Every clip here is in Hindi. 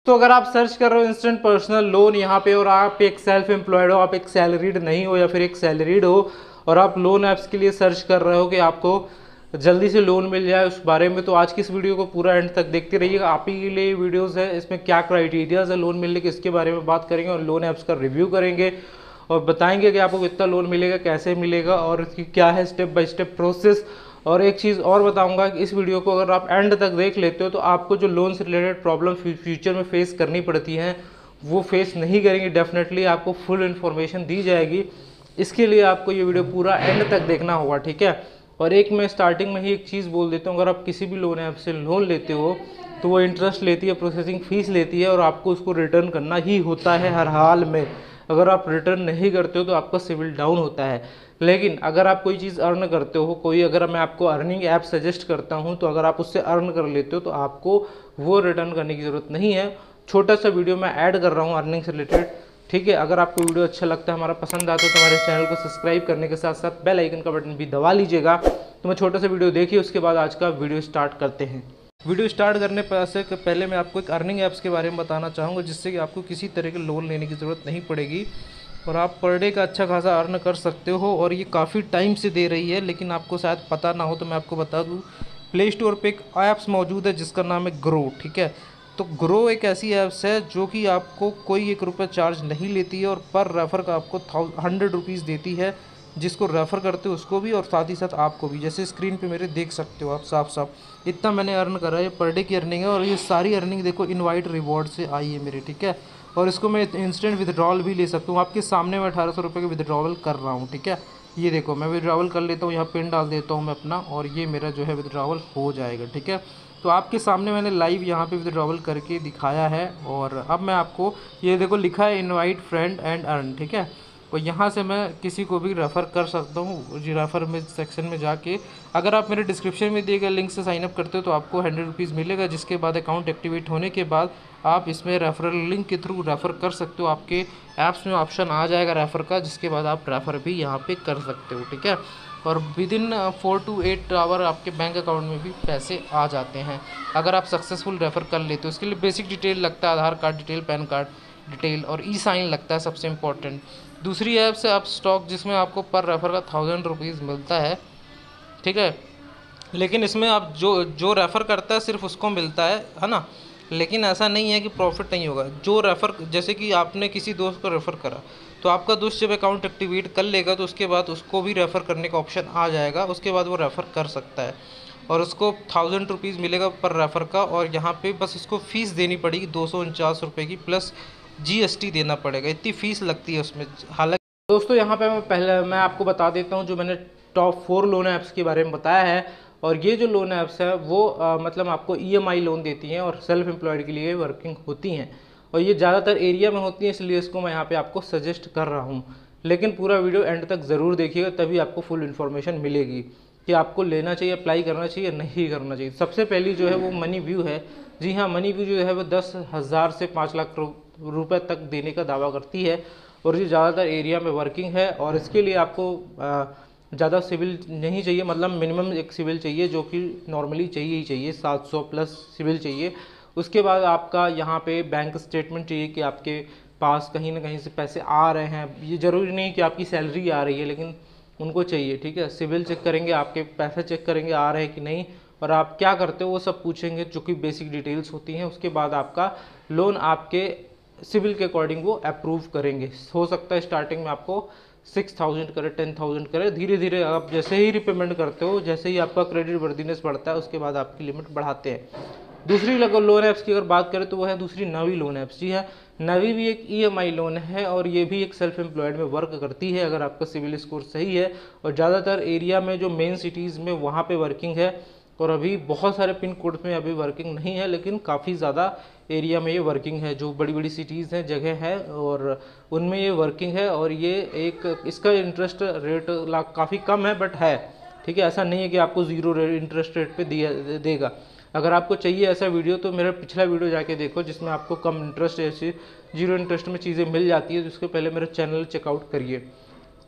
तो अगर आप सर्च कर रहे हो इंस्टेंट पर्सनल लोन यहाँ पे और आप एक सेल्फ एम्प्लॉयड हो, आप एक सैलरीड नहीं हो या फिर एक सैलरीड हो और आप लोन ऐप्स के लिए सर्च कर रहे हो कि आपको जल्दी से लोन मिल जाए उस बारे में, तो आज की इस वीडियो को पूरा एंड तक देखते रहिएगा। आप ही के लिए वीडियोस है, इसमें क्या क्राइटेरियाज है लोन मिलने के इसके बारे में बात करेंगे और लोन ऐप्स का रिव्यू करेंगे और बताएंगे कि आपको कितना लोन मिलेगा, कैसे मिलेगा और इसकी क्या है स्टेप बाय स्टेप प्रोसेस। और एक चीज़ और बताऊंगा कि इस वीडियो को अगर आप एंड तक देख लेते हो तो आपको जो लोन से रिलेटेड प्रॉब्लम फ्यूचर में फेस करनी पड़ती हैं वो फेस नहीं करेंगे। डेफिनेटली आपको फुल इन्फॉर्मेशन दी जाएगी। इसके लिए आपको ये वीडियो पूरा एंड तक देखना होगा, ठीक है। और एक मैं स्टार्टिंग में ही एक चीज़ बोल देता हूँ, अगर आप किसी भी लोन ऐप से लोन लेते हो तो वो इंटरेस्ट लेती है, प्रोसेसिंग फ़ीस लेती है और आपको उसको रिटर्न करना ही होता है हर हाल में। अगर आप रिटर्न नहीं करते हो तो आपका सिविल डाउन होता है। लेकिन अगर आप कोई चीज़ अर्न करते हो, कोई अगर मैं आपको अर्निंग ऐप सजेस्ट करता हूं तो अगर आप उससे अर्न कर लेते हो तो आपको वो रिटर्न करने की ज़रूरत नहीं है। छोटा सा वीडियो मैं ऐड कर रहा हूं अर्निंग से रिलेटेड, ठीक है। अगर आपको वीडियो अच्छा लगता है, हमारा पसंद आता है तो हमारे चैनल को सब्सक्राइब करने के साथ साथ बेल आइकन का बटन भी दबा लीजिएगा। तो मैं छोटा सा वीडियो देखिए, उसके बाद आज का वीडियो स्टार्ट करते हैं। वीडियो स्टार्ट करने से पहले मैं आपको एक अर्निंग ऐप्स के बारे में बताना चाहूँगा जिससे कि आपको किसी तरह के लोन लेने की ज़रूरत नहीं पड़ेगी और आप पर डे का अच्छा खासा अर्न कर सकते हो। और ये काफ़ी टाइम से दे रही है, लेकिन आपको शायद पता ना हो तो मैं आपको बता दूँ, प्ले स्टोर पे एक ऐप्स मौजूद है जिसका नाम है ग्रो, ठीक है। तो ग्रो एक ऐसी ऐप्स है जो कि आपको कोई ₹1 चार्ज नहीं लेती है और पर रेफ़र का आपको 100 रुपीज़ देती है, जिसको रेफ़र करते हो उसको भी और साथ ही साथ आपको भी। जैसे स्क्रीन पे मेरे देख सकते हो आप साफ साफ इतना मैंने अर्न करा है, पर डे की अर्निंग है। और ये सारी अर्निंग देखो इनवाइट रिवॉर्ड से आई है मेरे, ठीक है। और इसको मैं इंस्टेंट विदड्रॉल भी ले सकता हूँ। आपके सामने मैं 1800 रुपये का विदड्रॉल कर रहा हूँ, ठीक है। ये देखो मैं विदड्रॉल कर लेता हूँ, यहाँ पिन डाल देता हूँ मैं अपना और ये मेरा जो है विदड्रॉल हो जाएगा, ठीक है। तो आपके सामने मैंने लाइव यहाँ पे विदड्रॉल करके दिखाया है। और अब मैं आपको ये देखो लिखा है इनवाइट फ्रेंड एंड अर्न, ठीक है। और यहाँ से मैं किसी को भी रेफ़र कर सकता हूँ। रेफ़र में सेक्शन में जाके अगर आप मेरे डिस्क्रिप्शन में दिए गए लिंक से साइनअप करते हो तो आपको 100 रुपीज़ मिलेगा, जिसके बाद अकाउंट एक्टिवेट होने के बाद आप इसमें रेफरल लिंक के थ्रू रेफ़र कर सकते हो। आपके ऐप्स में ऑप्शन आ जाएगा रेफ़र का, जिसके बाद आप रेफ़र भी यहाँ पे कर सकते हो, ठीक है। और विदिन 4 to 8 आवर आपके बैंक अकाउंट में भी पैसे आ जाते हैं अगर आप सक्सेसफुल रेफ़र कर लेते हो। इसके लिए बेसिक डिटेल लगता है, Aadhaar card detail, PAN card detail और ई साइन लगता है सबसे इम्पोर्टेंट। दूसरी ऐप से अपस्टॉक, जिसमें आपको पर रेफ़र का 1000 रुपीज़ मिलता है, ठीक है। लेकिन इसमें आप जो रेफ़र करता है सिर्फ उसको मिलता है ना। लेकिन ऐसा नहीं है कि प्रॉफिट नहीं होगा। जो रेफ़र, जैसे कि आपने किसी दोस्त को रेफ़र करा तो आपका दोस्त जब अकाउंट एक्टिवेट कर लेगा तो उसके बाद उसको भी रेफ़र करने का ऑप्शन आ जाएगा, उसके बाद वो रेफ़र कर सकता है और उसको 1000 रुपीज़ मिलेगा पर रेफ़र का। और यहाँ पे बस उसको फ़ीस देनी पड़ेगी 249 रुपये की, प्लस GST देना पड़ेगा, इतनी फ़ीस लगती है उसमें। हालांकि दोस्तों यहाँ पे मैं आपको बता देता हूँ जो मैंने टॉप 4 लोन ऐप्स के बारे में बताया है। और ये जो लोन ऐप्स है वो मतलब आपको EMI लोन देती हैं और सेल्फ एम्प्लॉयड के लिए वर्किंग होती हैं और ये ज़्यादातर एरिया में होती हैं, इसलिए इसको मैं यहाँ पे आपको सजेस्ट कर रहा हूँ। लेकिन पूरा वीडियो एंड तक ज़रूर देखिएगा, तभी आपको फुल इन्फॉर्मेशन मिलेगी कि आपको लेना चाहिए, अप्लाई करना चाहिए, नहीं करना चाहिए। सबसे पहली जो है वो मनी व्यू है। जी हाँ, मनी व्यू जो है वो 10,000 से 5 लाख रुपए तक देने का दावा करती है और ये ज़्यादातर एरिया में वर्किंग है। और इसके लिए आपको ज़्यादा सिविल नहीं चाहिए, मतलब मिनिमम एक सिविल चाहिए जो कि नॉर्मली चाहिए ही चाहिए, 700 प्लस सिविल चाहिए। उसके बाद आपका यहाँ पे बैंक स्टेटमेंट चाहिए कि आपके पास कहीं ना कहीं से पैसे आ रहे हैं। ये ज़रूरी नहीं कि आपकी सैलरी आ रही है, लेकिन उनको चाहिए, ठीक है। सिविल चेक करेंगे, आपके पैसे चेक करेंगे आ रहे हैं कि नहीं और आप क्या करते हो वो सब पूछेंगे, जो कि बेसिक डिटेल्स होती हैं। उसके बाद आपका लोन आपके सिविल के अकॉर्डिंग वो अप्रूव करेंगे। हो सकता है स्टार्टिंग में आपको 6000 करे, 10,000 करे, धीरे धीरे आप जैसे ही रिपेमेंट करते हो, जैसे ही आपका क्रेडिट वर्दीनेस बढ़ता है उसके बाद आपकी लिमिट बढ़ाते हैं। दूसरी लोन ऐप्स की अगर बात करें तो वो है दूसरी नवी लोन ऐप्स। जी है, नवी भी एक EMI लोन है और ये भी एक सेल्फ एम्प्लॉयड में वर्क करती है अगर आपका सिविल स्कोर सही है। और ज़्यादातर एरिया में जो मेन सिटीज़ में वहाँ पे वर्किंग है और अभी बहुत सारे पिन कोड में अभी वर्किंग नहीं है, लेकिन काफ़ी ज़्यादा एरिया में ये वर्किंग है। जो बड़ी बड़ी सिटीज़ हैं, जगह है और उनमें ये वर्किंग है। और ये एक इसका इंटरेस्ट रेट काफ़ी कम है बट है, ठीक है। ऐसा नहीं है कि आपको ज़ीरो इंटरेस्ट रेट पे देगा। अगर आपको चाहिए ऐसा वीडियो तो मेरा पिछला वीडियो जाके देखो जिसमें आपको कम इंटरेस्ट ऐसी 0 इंटरेस्ट में चीज़ें मिल जाती है, जिसके पहले मेरा चैनल चेकआउट करिए।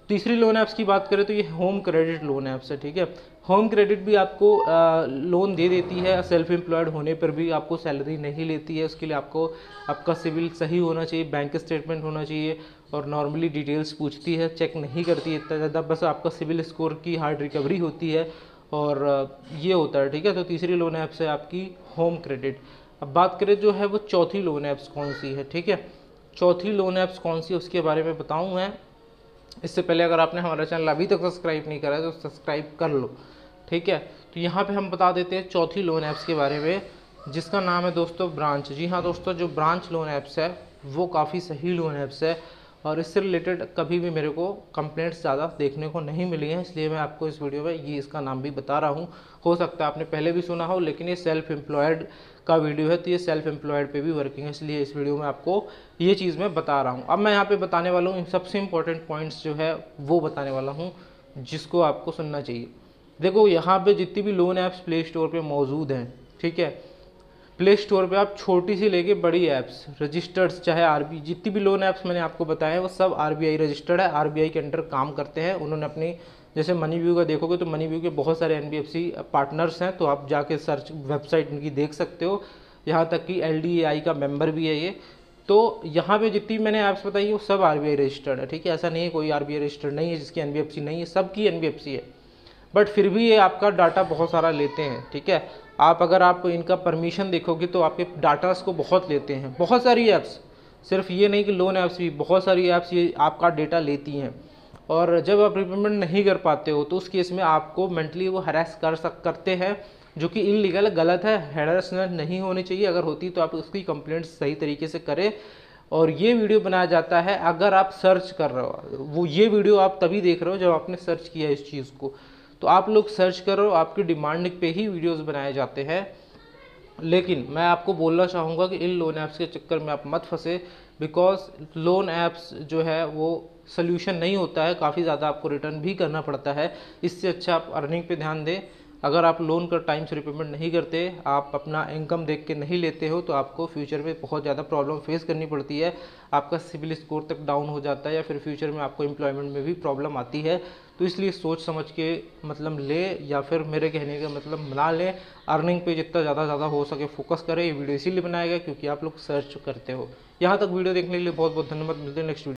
तीसरी लोन ऐप्स की बात करें तो ये होम क्रेडिट लोन ऐप्स है, ठीक है। होम क्रेडिट भी आपको लोन दे देती है, सेल्फ एम्प्लॉयड होने पर भी आपको सैलरी नहीं लेती है। उसके लिए आपको आपका सिविल सही होना चाहिए, बैंक स्टेटमेंट होना चाहिए, और नॉर्मली डिटेल्स पूछती है, चेक नहीं करती है इतना ज़्यादा, बस आपका सिविल स्कोर की हार्ड रिकवरी होती है, और ये होता है, ठीक है। तो तीसरी लोन ऐप्स है आपकी होम क्रेडिट। अब बात करें जो है वो चौथी लोन ऐप्स कौन सी है, ठीक है। चौथी लोन ऐप्स कौन सी है उसके बारे में बताऊँ मैं। इससे पहले अगर आपने हमारा चैनल अभी तक सब्सक्राइब नहीं करा है तो सब्सक्राइब कर लो, ठीक है। तो यहाँ पे हम बता देते हैं चौथी लोन ऐप्स के बारे में, जिसका नाम है दोस्तों ब्रांच। जी हाँ दोस्तों, जो ब्रांच लोन ऐप्स है वो काफ़ी सही लोन ऐप्स है, और इससे रिलेटेड कभी भी मेरे को कंप्लेंट्स ज़्यादा देखने को नहीं मिली हैं, इसलिए मैं आपको इस वीडियो में ये इसका नाम भी बता रहा हूँ। हो सकता है आपने पहले भी सुना हो, लेकिन ये सेल्फ एम्प्लॉयड का वीडियो है, तो ये सेल्फ एम्प्लॉयड पे भी वर्किंग है, इसलिए इस वीडियो में आपको ये चीज़ मैं बता रहा हूँ। अब मैं यहाँ पे बताने वाला हूँ सबसे इंपॉर्टेंट पॉइंट्स जो है वो बताने वाला हूँ, जिसको आपको सुनना चाहिए। देखो, यहाँ पे जितनी भी लोन ऐप्स प्ले स्टोर पे मौजूद हैं, ठीक है, प्ले स्टोर पे आप छोटी सी लेके बड़ी ऐप्स रजिस्टर्ड, चाहे आरबीआई, जितनी भी लोन ऐप्स मैंने आपको बताए हैं वो सब आरबीआई रजिस्टर्ड है, आरबीआई के अंडर काम करते हैं। उन्होंने अपनी, जैसे मनी व्यू का देखोगे तो मनी व्यू के बहुत सारे एनबीएफसी पार्टनर्स हैं, तो आप जाके सर्च वेबसाइट उनकी देख सकते हो, यहाँ तक कि एलडीएआई का मेंबर भी है ये। तो यहाँ पे जितनी मैंने ऐप्स बताई है वो सब आरबीआई रजिस्टर्ड है, ठीक है। ऐसा नहीं है कोई आरबीआई रजिस्टर्ड नहीं है जिसकी एनबीएफसी नहीं है, सबकी एनबीएफसी है, बट फिर भी ये आपका डाटा बहुत सारा लेते हैं, ठीक है। आप अगर आप इनका परमिशन देखोगे तो आपके डाटास को बहुत लेते हैं, बहुत सारी ऐप्स, सिर्फ ये नहीं कि लोन ऐप्स भी, बहुत सारी ऐप्स ये आपका डेटा लेती हैं। और जब आप रिपेमेंट नहीं कर पाते हो तो उस केस में आपको मेंटली वो हरास करते हैं, जो कि इलीगल गलत है। हैरेसमेंट नहीं होनी चाहिए, अगर होती तो आप उसकी कंप्लेंट सही तरीके से करें। और ये वीडियो बनाया जाता है अगर आप सर्च कर रहे हो, वो ये वीडियो आप तभी देख रहे हो जब आपने सर्च किया इस चीज़ को, तो आप लोग सर्च करो, आपकी डिमांड पे ही वीडियोस बनाए जाते हैं। लेकिन मैं आपको बोलना चाहूँगा कि इन लोन ऐप्स के चक्कर में आप मत फंसे, बिकॉज लोन ऐप्स जो है वो सोल्यूशन नहीं होता है, काफ़ी ज़्यादा आपको रिटर्न भी करना पड़ता है। इससे अच्छा आप अर्निंग पे ध्यान दें। अगर आप लोन का टाइम से रिपेमेंट नहीं करते, आप अपना इनकम देख के नहीं लेते हो, तो आपको फ्यूचर में बहुत ज़्यादा प्रॉब्लम फेस करनी पड़ती है। आपका सिविल स्कोर तक डाउन हो जाता है, या फिर फ्यूचर में आपको एम्प्लॉयमेंट में भी प्रॉब्लम आती है। तो इसलिए सोच समझ के मतलब ले, या फिर मेरे कहने का मतलब ना ले, अर्निंग पे जितना ज़्यादा हो सके फोकस करें। ये वीडियो इसीलिए बनाया गया क्योंकि आप लोग सर्च करते हो। यहाँ तक वीडियो देखने के लिए बहुत बहुत धन्यवाद। मिलते हैं नेक्स्ट वीडियो।